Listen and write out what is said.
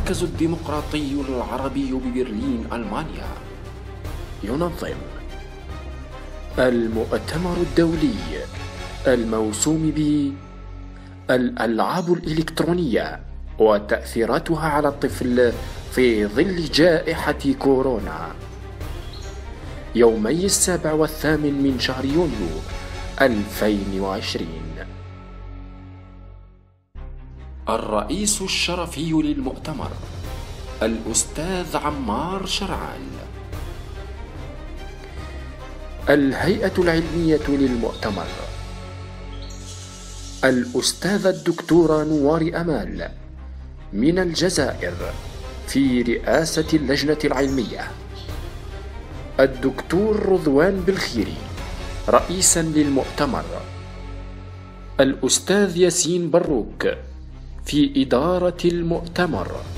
المركز الديمقراطي العربي ببرلين ألمانيا ينظم المؤتمر الدولي الموسوم بالألعاب الإلكترونية وتأثيراتها على الطفل في ظل جائحة كورونا، يومي 7 و8 من شهر يونيو 2020. الرئيس الشرفي للمؤتمر الأستاذ عمار شرعان. الهيئة العلمية للمؤتمر الأستاذة الدكتورة نوار أمال من الجزائر في رئاسة اللجنة العلمية، الدكتور رضوان بالخيري رئيسا للمؤتمر، الأستاذ ياسين بروك في إدارة المؤتمر.